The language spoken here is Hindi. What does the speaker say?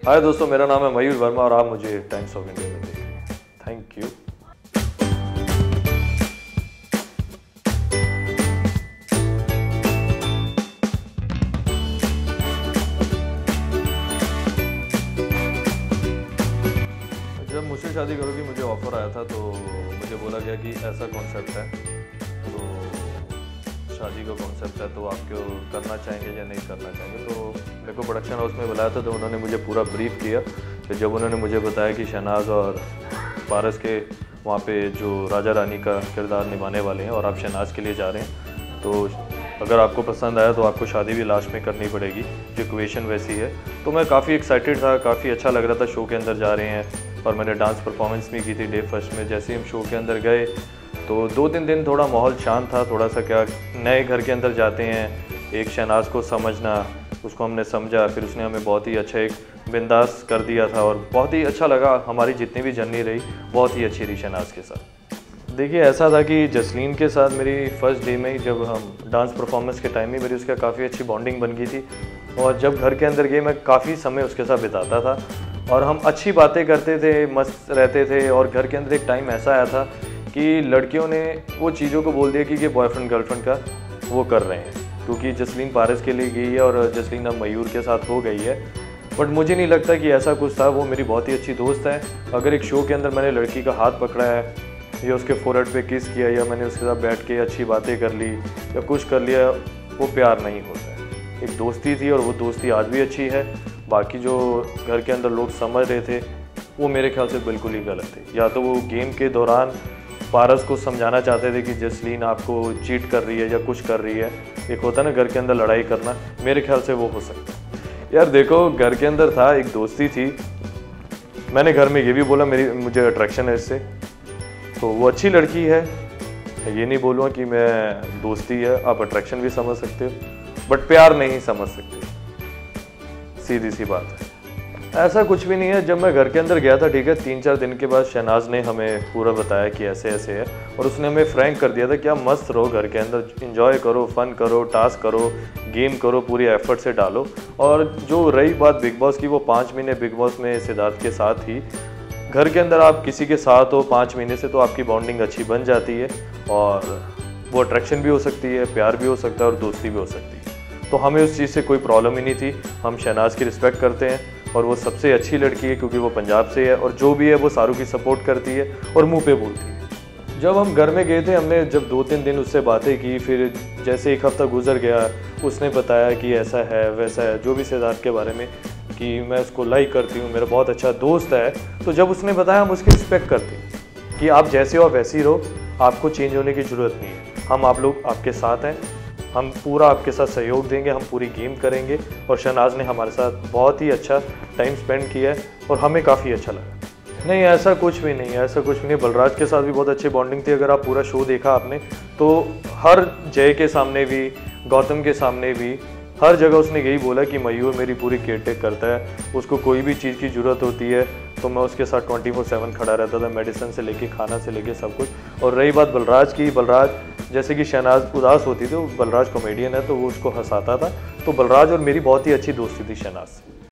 हाय दोस्तों, मेरा नाम है मयूर वर्मा और आप मुझे टाइम्स ऑफ इंडिया में देख रहे हैं। Thank you. जब मुझसे शादी करोगी मुझे ऑफ़र आया था तो मुझे बोला गया कि ऐसा कॉन्सेप्ट है, तो शादी का कॉन्सेप्ट है तो आप क्यों करना चाहेंगे या नहीं करना चाहेंगे। तो मेरे को प्रोडक्शन हाउस में बुलाया था तो उन्होंने मुझे पूरा ब्रीफ किया। तो जब उन्होंने मुझे बताया कि शहनाज और पारस के वहाँ पे जो राजा रानी का किरदार निभाने वाले हैं और आप शहनाज के लिए जा रहे हैं, तो अगर आपको पसंद आया तो आपको शादी भी लास्ट में करनी पड़ेगी, जो इक्वेशन वैसी है। तो मैं काफ़ी एक्साइटेड था, काफ़ी अच्छा लग रहा था। शो के अंदर जा रहे हैं और मैंने डांस परफॉर्मेंस भी की थी डे फर्स्ट में। जैसे ही हम शो के अंदर गए तो 2-3 दिन थोड़ा माहौल शांत था, थोड़ा सा क्या, नए घर के अंदर जाते हैं, एक शहनाज को समझना, उसको हमने समझा, फिर उसने हमें बहुत ही अच्छा एक बिंदास कर दिया था और बहुत ही अच्छा लगा। हमारी जितनी भी जर्नी रही बहुत ही अच्छी रही शहनाज के साथ। देखिए ऐसा था कि जसलीन के साथ मेरी फर्स्ट डे में ही, जब हम डांस परफॉर्मेंस के टाइम में मेरी उसका काफ़ी अच्छी बॉन्डिंग बन गई थी और जब घर के अंदर गए मैं काफ़ी समय उसके साथ बिताता था और हम अच्छी बातें करते थे, मस्त रहते थे। और घर के अंदर एक टाइम ऐसा आया था कि लड़कियों ने वो चीज़ों को बोल दिया कि बॉयफ्रेंड गर्लफ्रेंड का वो कर रहे हैं, क्योंकि जसलीन पारस के लिए गई है और जसलीन अब मयूर के साथ हो गई है। बट मुझे नहीं लगता कि ऐसा कुछ था। वो मेरी बहुत ही अच्छी दोस्त है। अगर एक शो के अंदर मैंने लड़की का हाथ पकड़ा है या उसके फोरहेड पे किस किया या मैंने उसके साथ बैठ के अच्छी बातें कर ली या कुछ कर लिया, वो प्यार नहीं होता है। एक दोस्ती थी और वो दोस्ती आज भी अच्छी है। बाकी जो घर के अंदर लोग समझ रहे थे वो मेरे ख्याल से बिल्कुल ही गलत थे। या तो वो गेम के दौरान पारस को समझाना चाहते थे कि जसलीन आपको चीट कर रही है या कुछ कर रही है। एक होता है ना घर के अंदर लड़ाई करना, मेरे ख्याल से वो हो सकता है। यार देखो, घर के अंदर था, एक दोस्ती थी। मैंने घर में ये भी बोला मुझे अट्रैक्शन है इससे, तो वो अच्छी लड़की है। ये नहीं बोलूँगा कि मैं दोस्ती है, आप अट्रैक्शन भी समझ सकते हो बट प्यार नहीं समझ सकते, सीधी सी बात है। ऐसा कुछ भी नहीं है। जब मैं घर के अंदर गया था, ठीक है, 3-4 दिन के बाद शहनाज ने हमें पूरा बताया कि ऐसे ऐसे है और उसने हमें फ्रैंक कर दिया था कि आप मस्त रहो घर के अंदर, इंजॉय करो, फन करो, टास्क करो, गेम करो, पूरी एफर्ट से डालो। और जो रही बात बिग बॉस की, वो 5 महीने बिग बॉस में सिद्धार्थ के साथ ही घर के अंदर आप किसी के साथ हो 5 महीने से तो आपकी बॉन्डिंग अच्छी बन जाती है और वो अट्रैक्शन भी हो सकती है, प्यार भी हो सकता है और दोस्ती भी हो सकती है। तो हमें उस चीज़ से कोई प्रॉब्लम ही नहीं थी। हम शहनाज की रिस्पेक्ट करते हैं और वो सबसे अच्छी लड़की है क्योंकि वो पंजाब से है और जो भी है वो सारू की सपोर्ट करती है और मुंह पे बोलती है। जब हम घर में गए थे, हमने जब 2-3 दिन उससे बातें की, फिर जैसे 1 हफ्ता गुजर गया, उसने बताया कि ऐसा है वैसा है, जो भी सिद्धार्थ के बारे में, कि मैं उसको लाइक करती हूँ, मेरा बहुत अच्छा दोस्त है। तो जब उसने बताया, हम उसकी रिस्पेक्ट करते हैं कि आप जैसे हो वैसे ही रहो, आपको चेंज होने की ज़रूरत नहीं है। हम आप लोग आपके साथ हैं, हम पूरा आपके साथ सहयोग देंगे, हम पूरी गेम करेंगे। और शहनाज ने हमारे साथ बहुत ही अच्छा टाइम स्पेंड किया है और हमें काफ़ी अच्छा लगा। नहीं, ऐसा कुछ भी नहीं है, ऐसा कुछ भी नहीं। बलराज के साथ भी बहुत अच्छी बॉन्डिंग थी। अगर आप पूरा शो देखा आपने तो हर जय के सामने भी, गौतम के सामने भी, हर जगह उसने यही बोला कि मयूर मेरी पूरी केयर टेक करता है, उसको कोई भी चीज़ की ज़रूरत होती है तो मैं उसके साथ 24/7 खड़ा रहता था, मेडिसिन से लेके, खाना से लेके, सब कुछ। और रही बात बलराज की, बलराज जैसे कि शहनाज उदास होती थी, बलराज कॉमेडियन है तो वो उसको हंसाता था। तो बलराज और मेरी बहुत ही अच्छी दोस्ती थी शहनाज से।